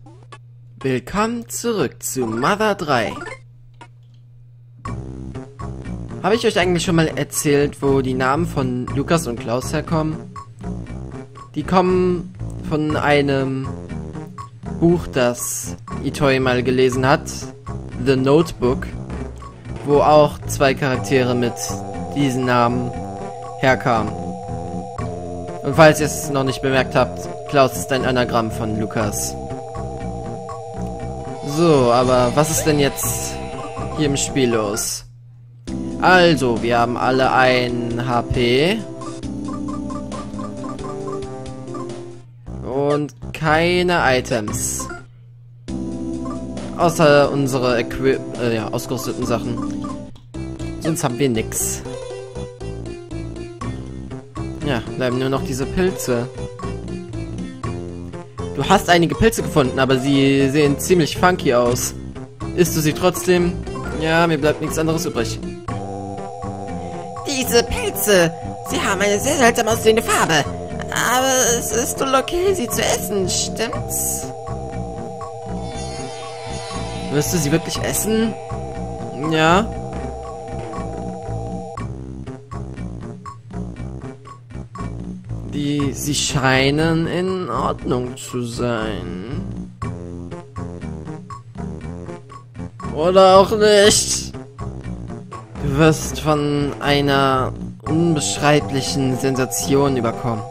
Willkommen zurück zu Mother 3. Habe ich euch eigentlich schon mal erzählt, wo die Namen von Lukas und Klaus herkommen? Die kommen von einem Buch, das Itoi mal gelesen hat, The Notebook, wo auch zwei Charaktere mit diesen Namen herkamen. Und falls ihr es noch nicht bemerkt habt, Klaus ist ein Anagramm von Lukas. So, aber was ist denn jetzt hier im Spiel los? Also, wir haben alle ein HP. Und keine Items. Außer unsere ausgerüsteten Sachen. Sonst haben wir nix. Ja, bleiben nur noch diese Pilze. Du hast einige Pilze gefunden, aber sie sehen ziemlich funky aus. Isst du sie trotzdem? Ja, mir bleibt nichts anderes übrig. Diese Pilze, sie haben eine sehr seltsam aussehende Farbe. Aber es ist wohl okay, sie zu essen, stimmt's? Wirst du sie wirklich essen? Ja. Sie scheinen in Ordnung zu sein. Oder auch nicht. Du wirst von einer unbeschreiblichen Sensation überkommen.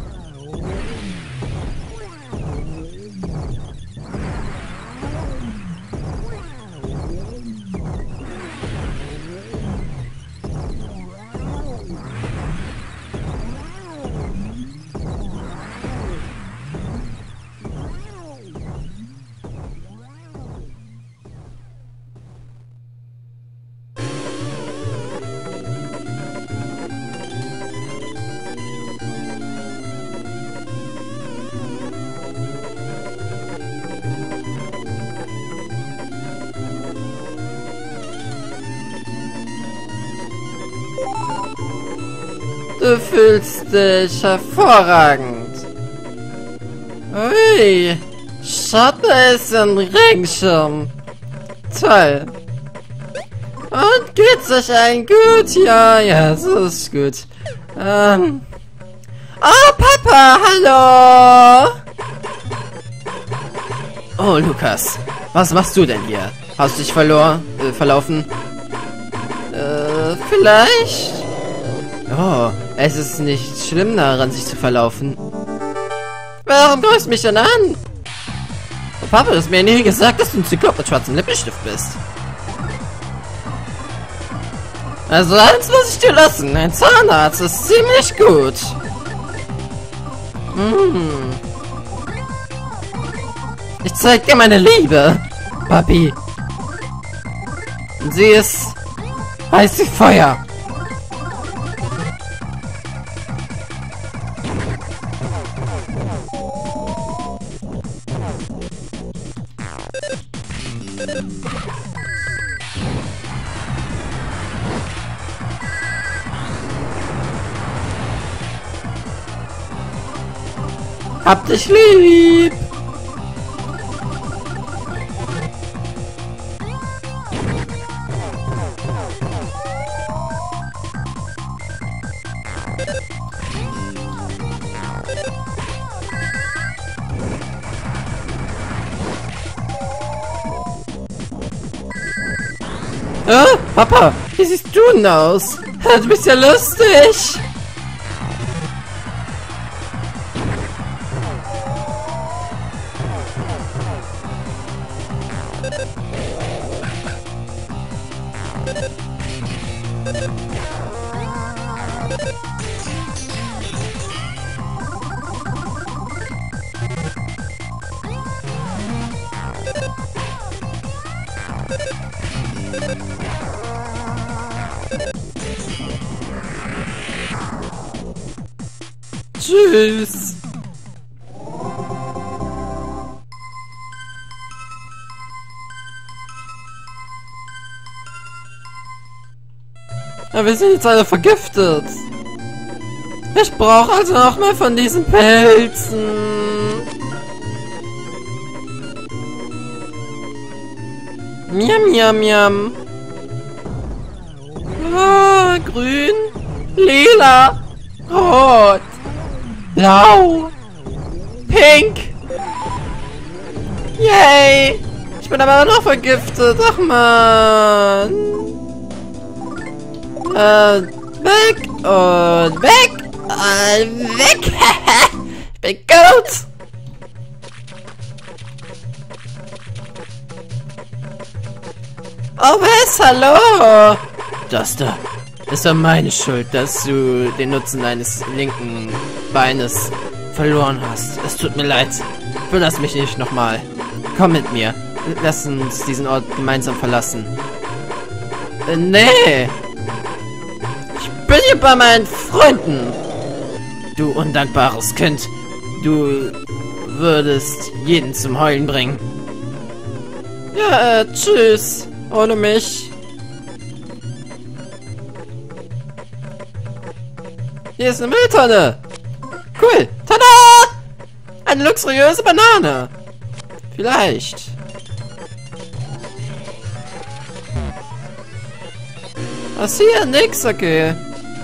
Du fühlst dich hervorragend. Ui, Schatten ist ein Regenschirm. Toll. Und geht's euch allen gut? Ja, so ist gut. Oh, Papa, hallo! Oh, Lukas, was machst du denn hier? Hast du dich verlaufen? Vielleicht? Oh, es ist nicht schlimm daran, sich zu verlaufen. Warum greifst du mich denn an? Oh, Papa, du hast mir nie gesagt, dass du ein Zyklop mit schwarzem Lippenstift bist. Also eins muss ich dir lassen, ein Zahnarzt ist ziemlich gut. Ich zeig dir meine Liebe, Papi. Und sie ist heiß wie Feuer. Hab dich lieb! Oh, Papa, wie siehst du denn aus? Du bist ja lustig! Tschüss. Ja, wir sind jetzt alle vergiftet. Ich brauche also noch mehr von diesen Pilzen. Miam, miam, miam. Ah, grün, lila, rot, blau, pink. Yay! Ich bin aber noch vergiftet. Ach man. Weg und weg und weg. Ich bin gut. Oh, was? Hallo? Das da ist doch meine Schuld, dass du den Nutzen deines linken Beines verloren hast. Es tut mir leid. Verlass mich nicht nochmal. Komm mit mir. Lass uns diesen Ort gemeinsam verlassen. Nee. Ich bin hier bei meinen Freunden. Du undankbares Kind. Du würdest jeden zum Heulen bringen. Ja, tschüss. Ohne mich. Hier ist eine Mülltonne. Cool. Tada! Eine luxuriöse Banane. Vielleicht. Was hier? Nix, okay.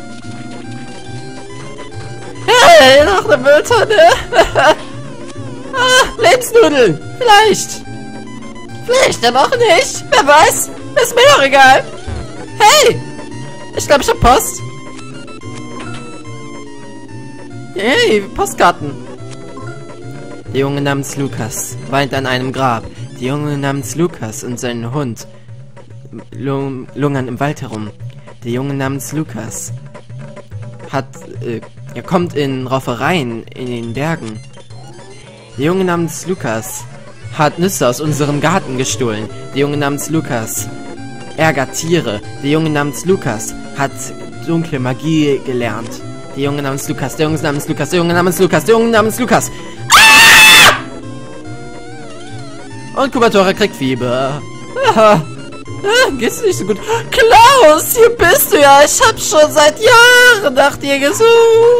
Hey, noch eine Mülltonne. Ah, Lebensnudeln. Vielleicht. Vielleicht aber auch nicht. Wer weiß? Ist mir doch egal. Hey! Ich glaube, ich hab Post. Hey, Postkarten. Der Junge namens Lukas weint an einem Grab. Der Junge namens Lukas und sein Hund lungern im Wald herum. Der Junge namens Lukas er kommt in Raufereien in den Bergen. Der Junge namens Lukas hat Nüsse aus unserem Garten gestohlen. Der Junge namens Lukas ärgert Tiere. Der Junge namens Lukas hat dunkle Magie gelernt. Der Junge namens Lukas, der Junge namens Lukas, der Junge namens Lukas, der Junge namens Lukas. Ah! Und Kubatora kriegt Fieber. Ah, geht's nicht so gut. Klaus, hier bist du ja. Ich hab schon seit Jahren nach dir gesucht.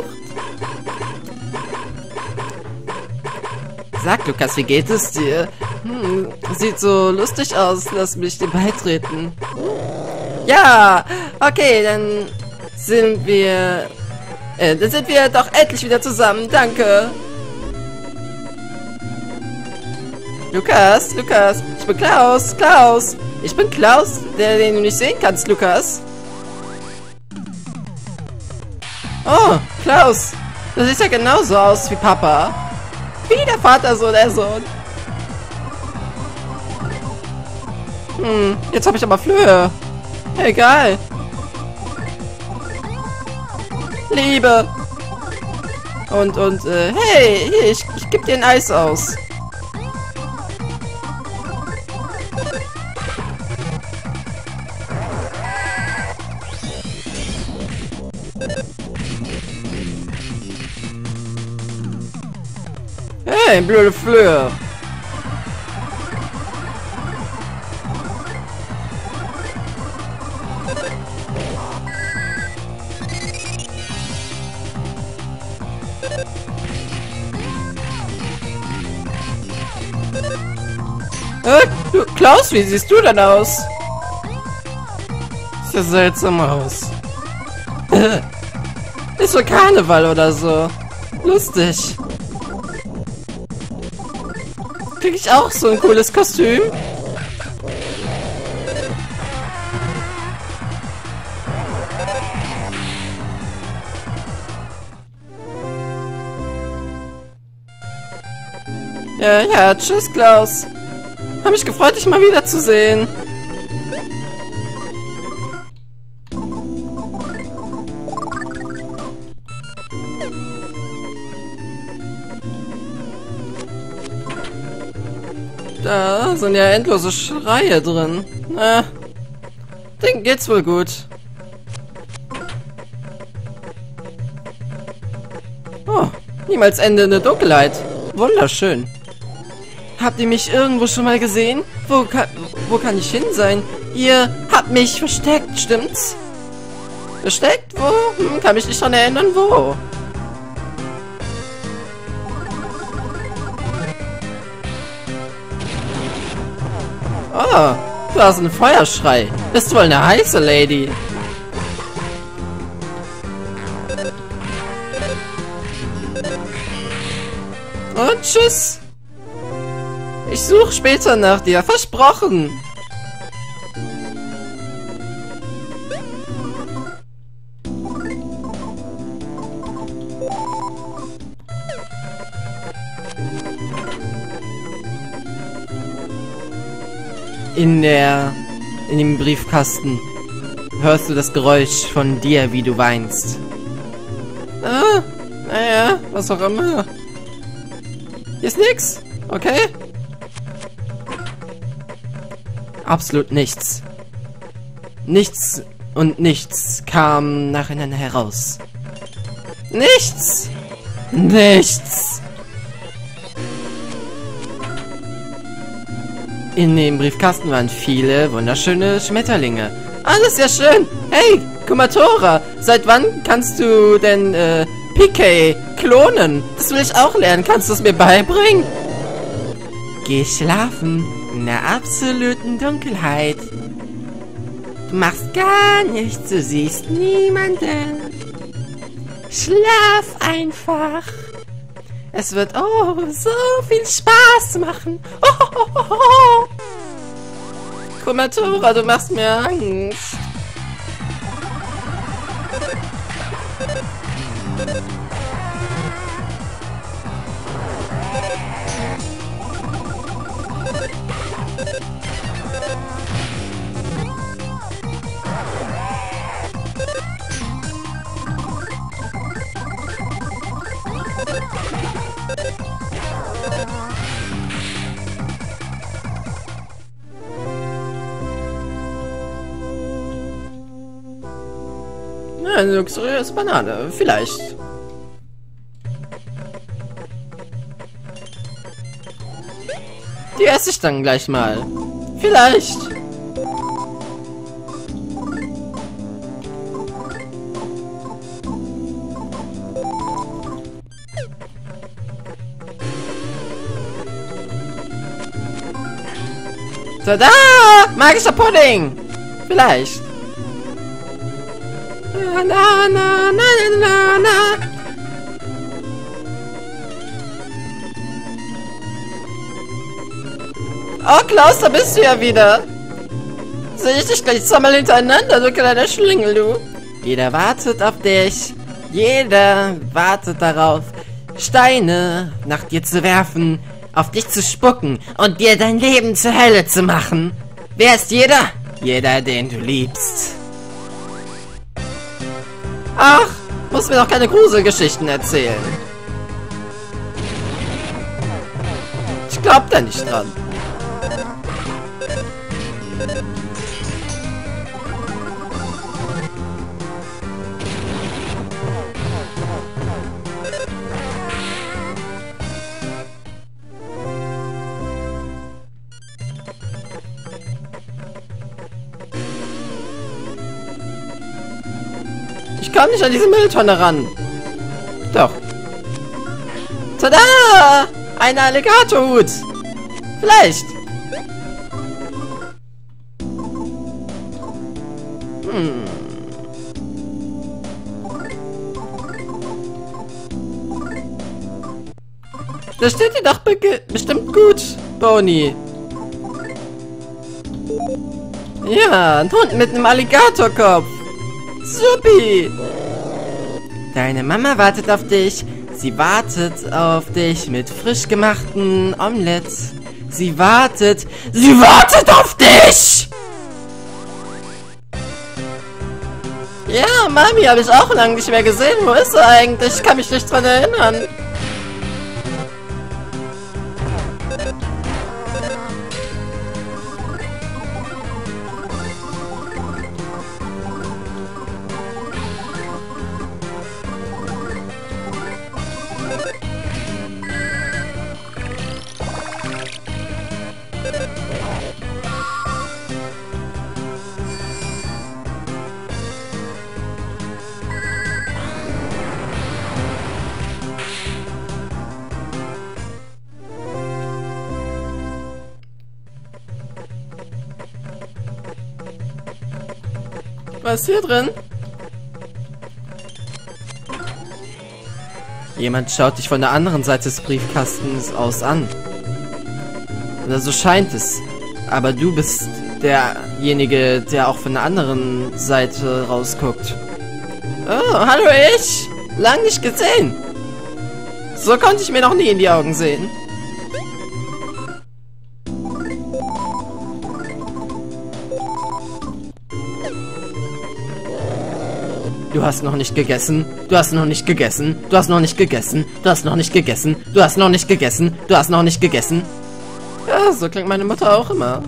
Sag, Lukas, wie geht es dir? Sieht so lustig aus. Lass mich dir beitreten. Ja, okay, dann sind wir doch endlich wieder zusammen. Danke. Lukas, ich bin Klaus. Ich bin Klaus, den du nicht sehen kannst, Lukas. Oh, Klaus. Du siehst ja genauso aus wie Papa. Wie der Vater, so der Sohn. Jetzt habe ich aber Flöhe. Egal. Liebe. Und, hey, hier, ich geb dir ein Eis aus. Hey, blöde Flöhe. Du, Klaus, wie siehst du denn aus? Sieht ja seltsam aus. Ist so Karneval oder so. Lustig. Krieg ich auch so ein cooles Kostüm? Ja, tschüss, Klaus. Hab mich gefreut, dich mal wiederzusehen. Da sind ja endlose Schreie drin. Na, denen geht's wohl gut. Oh, niemals endende Dunkelheit. Wunderschön. Habt ihr mich irgendwo schon mal gesehen? Wo kann ich hin sein? Ihr habt mich versteckt, stimmt's? Versteckt? Wo? Kann mich nicht dran erinnern, wo? Oh, Du hast einen Feuerschrei. Bist wohl eine heiße Lady. Und tschüss. Ich suche später nach dir. Versprochen. In dem Briefkasten hörst du das Geräusch von dir, wie du weinst. Ah, naja, was auch immer. Hier ist nix, okay? Absolut nichts. Nichts und nichts kam nacheinander heraus. Nichts! Nichts! In dem Briefkasten waren viele wunderschöne Schmetterlinge. Alles sehr schön. Hey, Kumatora, seit wann kannst du denn PK klonen? Das will ich auch lernen. Kannst du es mir beibringen? Geh schlafen in der absoluten Dunkelheit. Du machst gar nichts, du siehst niemanden. Schlaf einfach. Es wird so viel Spaß machen. Kumatora, du machst mir Angst. Eine luxuriöse Banane, vielleicht. Die esse ich dann gleich mal. Vielleicht. Tada! Magischer Pudding! Vielleicht. Na, na, na, na, na, na. Oh, Klaus, da bist du ja wieder. Sehe ich dich gleich zweimal hintereinander, du kleiner Schlingel, du. Jeder wartet auf dich. Jeder wartet darauf, Steine nach dir zu werfen, auf dich zu spucken und dir dein Leben zur Hölle zu machen. Wer ist jeder? Jeder, den du liebst. Ach, muss mir doch keine Gruselgeschichten erzählen. Ich glaub da nicht dran. Ich komme nicht an diese Mülltonne ran. Doch. Tada! Ein Alligatorhut. Vielleicht. Das steht dir doch bestimmt gut, Boni. Ja, ein Hund mit einem Alligatorkopf. Supi! Deine Mama wartet auf dich. Sie wartet auf dich mit frisch gemachten Omelettes. Sie wartet auf dich! Ja, Mami habe ich auch lange nicht mehr gesehen. Wo ist sie eigentlich? Ich kann mich nicht dran erinnern. Was ist hier drin? Jemand schaut dich von der anderen Seite des Briefkastens aus an. Oder so scheint es. Aber du bist derjenige, der auch von der anderen Seite rausguckt. Oh, hallo ich! Lang nicht gesehen! So konnte ich mir noch nie in die Augen sehen. Du hast noch nicht gegessen. Du hast noch nicht gegessen. Du hast noch nicht gegessen. Du hast noch nicht gegessen. Du hast noch nicht gegessen. Du hast noch nicht gegessen. Ja, so klingt meine Mutter auch immer.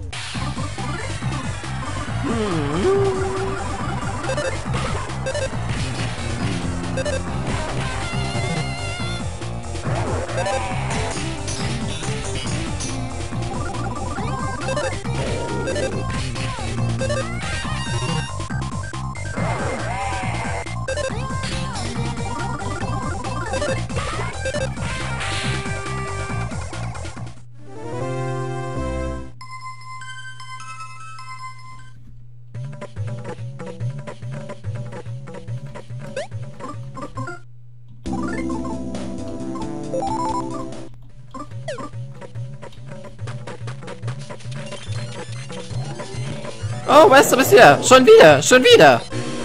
Oh, Wes, du bist hier. Schon wieder, schon wieder.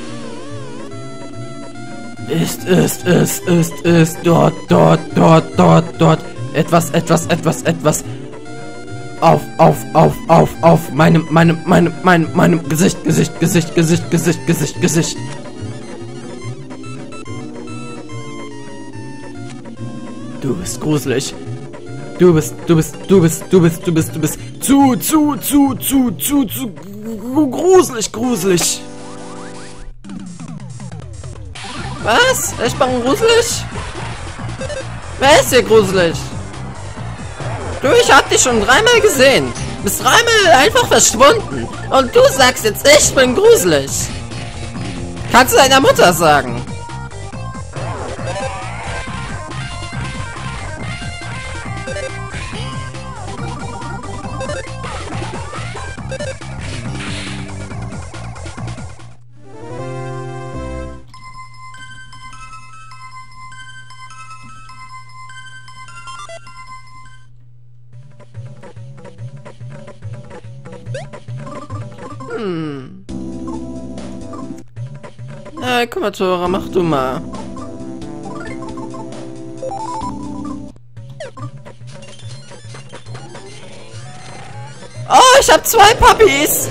Ist. Dort. Etwas. Auf. Meinem Gesicht. Du bist gruselig. Du bist zu gruselig. Was? Ich bin gruselig? Wer ist hier gruselig? Du, ich hab dich schon 3-mal gesehen. Bist 3-mal einfach verschwunden. Und du sagst jetzt, ich bin gruselig. Kannst du deiner Mutter sagen. Guck mal, Tora, mach du mal. Oh, ich hab 2 Puppies!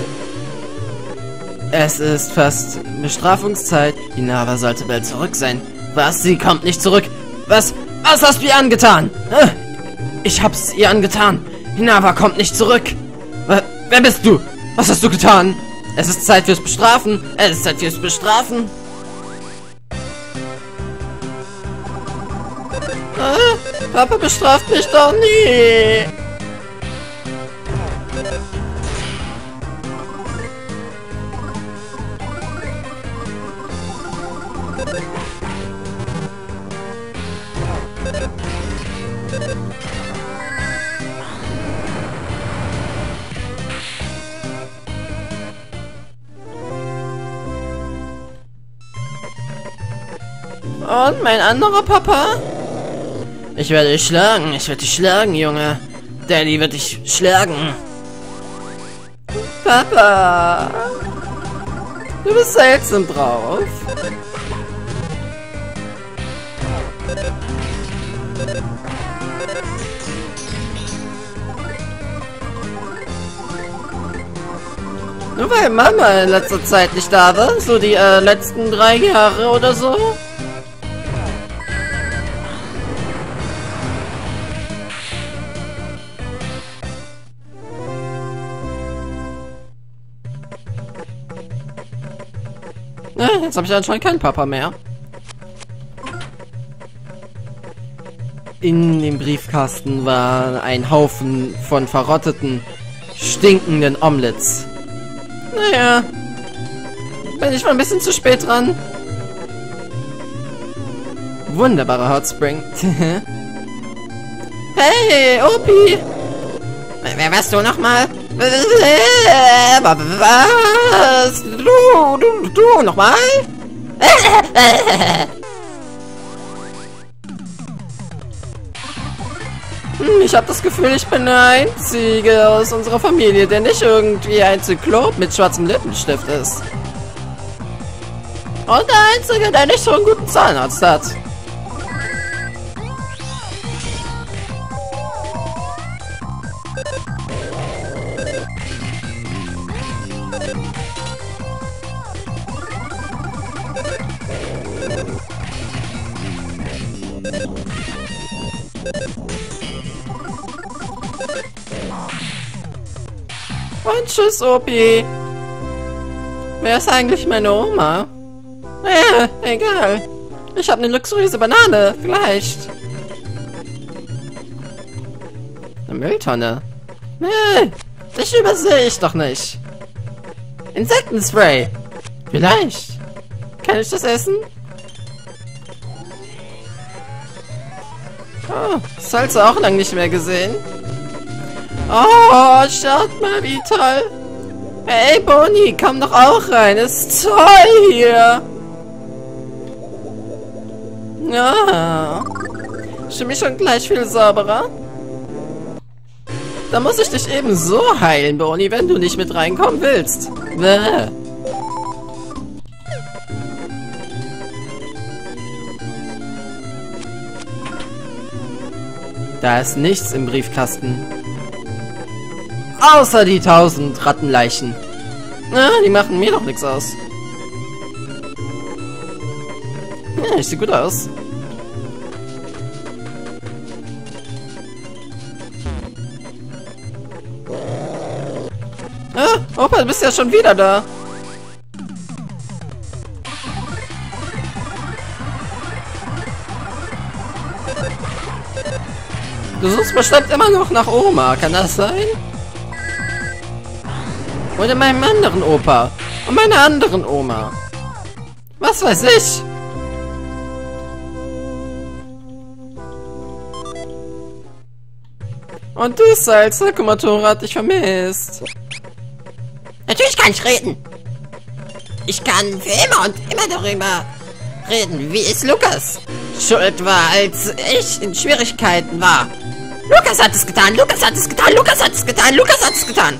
Es ist fast Bestrafungszeit. Die Nava sollte bald zurück sein. Was? Sie kommt nicht zurück. Was hast du ihr angetan? Ich hab's ihr angetan. Die Nava kommt nicht zurück. Wer bist du? Was hast du getan? Es ist Zeit fürs Bestrafen. Papa bestraft mich doch nie. Und mein anderer Papa? Ich werde dich schlagen, Junge. Daddy wird dich schlagen. Papa. Du bist seltsam drauf. Nur weil Mama in letzter Zeit nicht da war, so die letzten 3 Jahre oder so. Jetzt habe ich anscheinend keinen Papa mehr. In dem Briefkasten war ein Haufen von verrotteten, stinkenden Omelettes. Naja, bin ich mal ein bisschen zu spät dran. Wunderbarer Hot Spring. Hey, Opi! Wer warst du nochmal? Was? Du nochmal? Ich habe das Gefühl, ich bin der Einzige aus unserer Familie, der nicht irgendwie ein Zyklop mit schwarzem Lippenstift ist. Und der Einzige, der nicht so einen guten Zahnarzt hat. Und tschüss, Opi. Wer ist eigentlich meine Oma? Egal. Ich habe eine luxuriöse Banane. Vielleicht. Eine Mülltonne. Das übersehe ich doch nicht. Insektenspray. Vielleicht. Kann ich das essen? Oh, Salz auch lange nicht mehr gesehen. Oh, schaut mal, wie toll. Hey, Boni, komm doch auch rein. Ist toll hier. Ja. Stimme ich schon gleich viel sauberer? Da muss ich dich eben so heilen, Boni, wenn du nicht mit reinkommen willst. Bäh. Da ist nichts im Briefkasten. Außer die 1000 Rattenleichen. Na, die machen mir doch nichts aus. Ja, ich sehe gut aus. Ah, Opa, du bist ja schon wieder da. Du suchst bestimmt immer noch nach Oma, kann das sein? Oder meinem anderen Opa. Und meiner anderen Oma. Was weiß ich? Und du, Salz, Motorrad hat dich vermisst. Natürlich kann ich reden. Ich kann für immer und immer darüber reden, wie es Lukas schuld war, als ich in Schwierigkeiten war. Lukas hat es getan, Lukas hat es getan, Lukas hat es getan, Lukas hat es getan.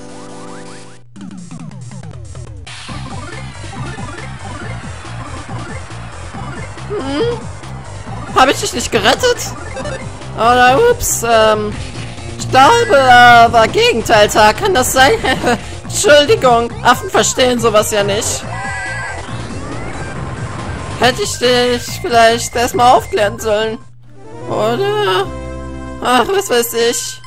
Habe ich dich nicht gerettet? Oder ups, ich glaube, war Gegenteiltag, kann das sein? Entschuldigung, Affen verstehen sowas ja nicht. Hätte ich dich vielleicht erstmal aufklären sollen. Oder? Ach, was weiß ich.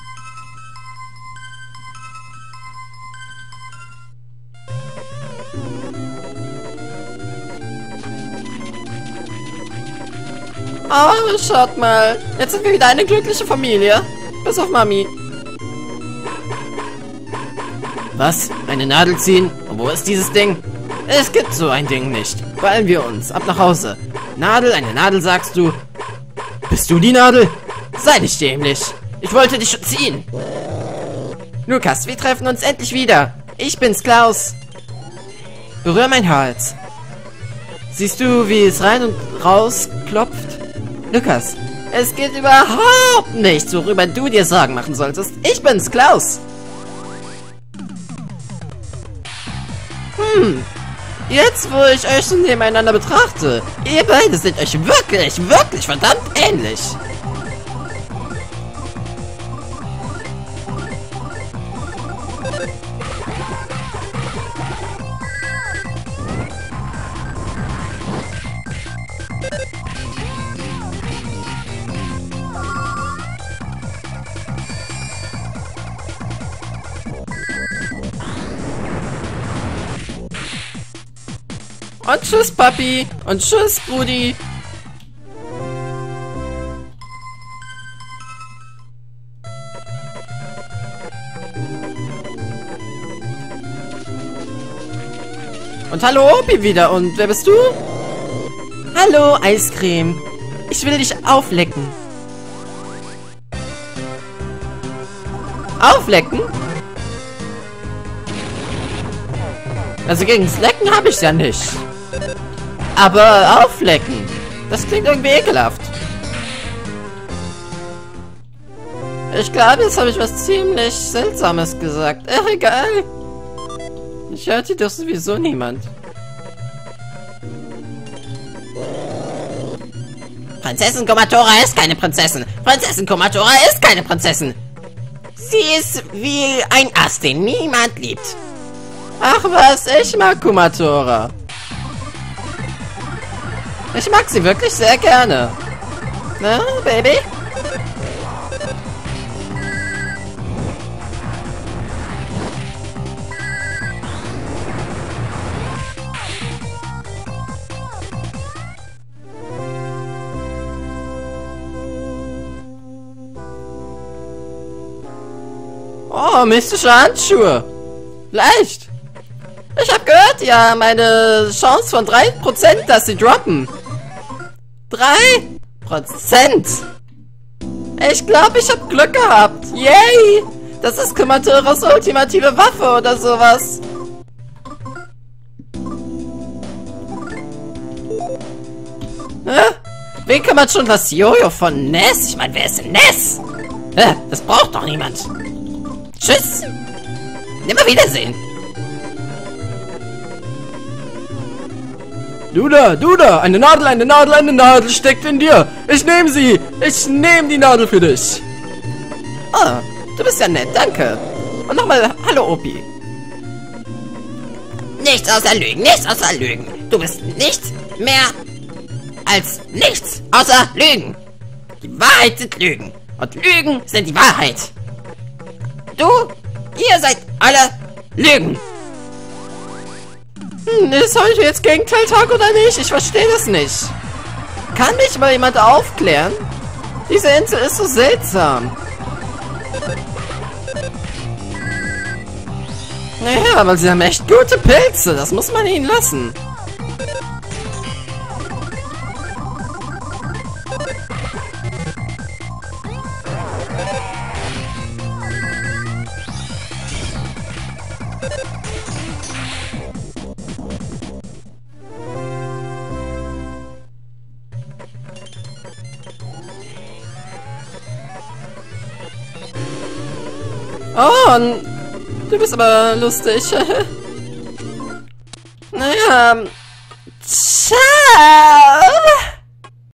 Oh, schaut mal. Jetzt sind wir wieder eine glückliche Familie. Bis auf Mami. Was? Eine Nadel ziehen? Und wo ist dieses Ding? Es gibt so ein Ding nicht. Beeilen wir uns. Ab nach Hause. Nadel, eine Nadel, sagst du. Bist du die Nadel? Sei nicht dämlich. Ich wollte dich schon ziehen. Lukas, wir treffen uns endlich wieder. Ich bin's, Klaus. Berühr mein Hals. Siehst du, wie es rein und raus klopft? Lukas, es geht überhaupt nichts, worüber du dir Sorgen machen solltest. Ich bin's, Klaus. Jetzt, wo ich euch so nebeneinander betrachte, ihr beide seid euch wirklich, wirklich verdammt ähnlich. Und tschüss, Papi. Und tschüss, Brudi. Und hallo, Opi wieder. Und wer bist du? Hallo, Eiscreme. Ich will dich auflecken. auflecken? Also gegens Lecken habe ich ja nicht. Aber auflecken, das klingt irgendwie ekelhaft. Ich glaube, jetzt habe ich was ziemlich Seltsames gesagt. Egal. Ich hörte doch sowieso niemand. Prinzessin Kumatora ist keine Prinzessin. Prinzessin Kumatora ist keine Prinzessin. Sie ist wie ein Ass, den niemand liebt. Ach was, ich mag Kumatora. Ich mag sie wirklich sehr gerne. Na, Baby? Oh, mystische Handschuhe. Leicht. Ich hab gehört, ja, meine Chance von 3%, dass sie droppen. 3%. Ich glaube, ich hab Glück gehabt. Yay. Das ist Kumatoras ultimative Waffe oder sowas. Wen kümmert schon das Jojo von Ness? Ich meine, wer ist denn Ness? Das braucht doch niemand. Tschüss. Nimmer Wiedersehen. Du da, eine Nadel steckt in dir. Ich nehme sie. Ich nehme die Nadel für dich. Oh, du bist ja nett, danke. Und nochmal, hallo Opi. Nichts außer Lügen, nichts außer Lügen. Du bist nichts mehr als nichts außer Lügen. Die Wahrheit sind Lügen. Und Lügen sind die Wahrheit. Ihr seid alle Lügen. Ist heute jetzt Gegenteiltag oder nicht? Ich verstehe das nicht. Kann mich mal jemand aufklären? Diese Insel ist so seltsam. Naja, aber sie haben echt gute Pilze. Das muss man ihnen lassen. Oh, du bist aber lustig. Naja. Ciao.